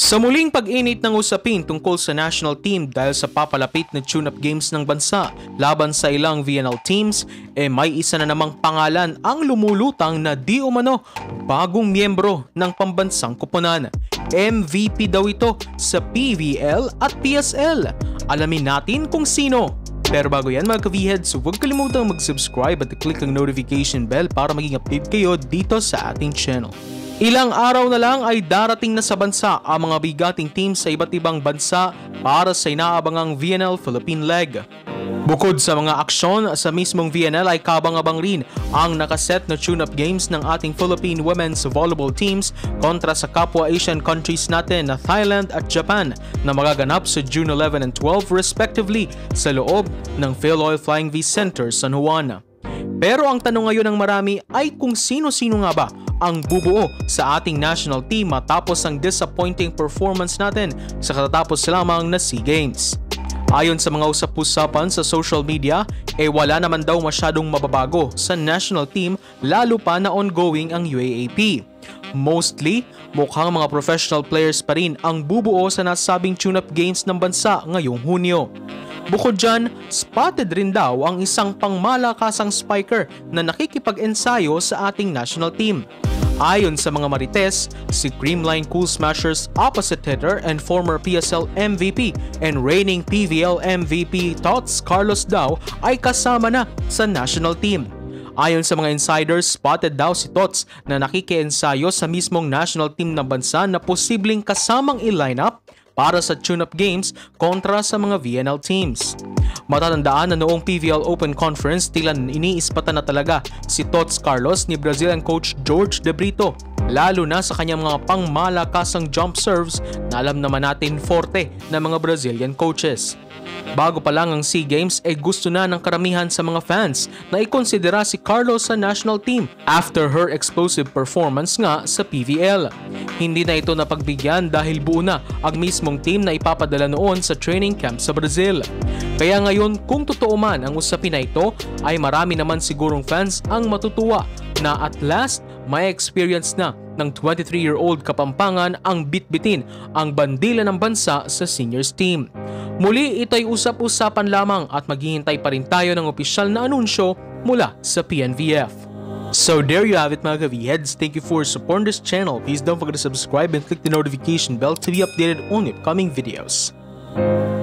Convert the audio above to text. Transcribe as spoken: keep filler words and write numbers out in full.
Sa muling pag-init ng usapin tungkol sa national team dahil sa papalapit na tune-up games ng bansa laban sa ilang V N L teams, eh may isa na namang pangalan ang lumulutang na di umano bagong miyembro ng pambansang koponan. M V P daw ito sa P V L at P S L. Alamin natin kung sino. Pero bago yan mga ka-Vheadz, huwag kalimutang mag-subscribe at click ang notification bell para maging update kayo dito sa ating channel. Ilang araw na lang ay darating na sa bansa ang mga bigating teams sa iba't ibang bansa para sa inaabangang V N L Philippine Leg. Bukod sa mga aksyon sa mismong V N L ay kabang-abang rin ang nakaset na tune-up games ng ating Philippine women's volleyball teams kontra sa kapwa Asian countries natin na Thailand at Japan na magaganap sa June eleven and twelve respectively sa loob ng PhilOil Flying V Center San Juan. Pero ang tanong ngayon ng marami ay kung sino-sino nga ba ang bubuo sa ating national team matapos ang disappointing performance natin sa katatapos lamang na SEA Games. Ayon sa mga usap-usapan sa social media, eh wala naman daw masyadong mababago sa national team lalo pa na ongoing ang U A A P. Mostly, mukhang mga professional players pa rin ang bubuo sa nasabing tune-up games ng bansa ngayong Hunyo. Bukod dyan, spotted rin daw ang isang pangmalakasang spiker na nakikipag-ensayo sa ating national team. Ayon sa mga marites, si Creamline Cool Smashers opposite hitter and former P S L M V P and reigning P V L M V P Tots Carlos daw ay kasama na sa national team. Ayon sa mga insiders, spotted daw si Tots na nakikiensayo sa mismong national team ng bansa na posibleng kasamang i-lineup para sa tune-up games kontra sa mga V N L teams. Matatandaan na noong P V L Open Conference tila iniispatan na talaga si Tots Carlos ni Brazilian coach George De Brito, lalo na sa kanyang mga pangmalakasang jump serves na alam naman natin forte ng mga Brazilian coaches. Bago pa lang ang SEA Games ay eh gusto na ng karamihan sa mga fans na ikonsidera si Carlos sa national team after her explosive performance nga sa P V L. Hindi na ito napagbigyan dahil buo na ang mismong team na ipapadala noon sa training camp sa Brazil. Kaya ngayon kung totoo man ang usapin na ito ay marami naman sigurong fans ang matutuwa na at last may experience na ng twenty-three-year-old Kapampangan ang bitbitin ang bandila ng bansa sa seniors team. Muli ito'y usap-usapan lamang at maghihintay pa rin tayo ng opisyal na anunsyo mula sa P N V F. So there you have it mga ka-Vheadz. Thank you for supporting this channel. Please don't forget to subscribe and click the notification bell to be updated on upcoming videos.